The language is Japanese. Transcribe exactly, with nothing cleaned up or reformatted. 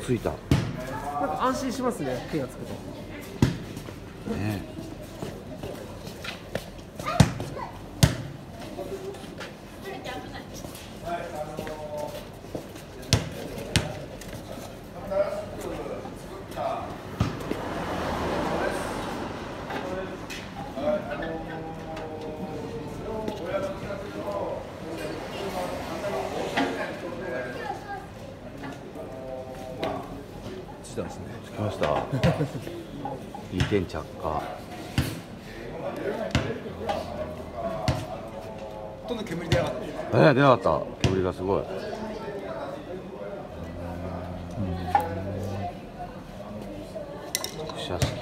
ついた。 なんか安心しますね、手がつくと。 ね。 来たんですね。 来ました。いい点着火。 ほとんど煙出なかった。 えー、出なかった。煙がすごい。しやすい。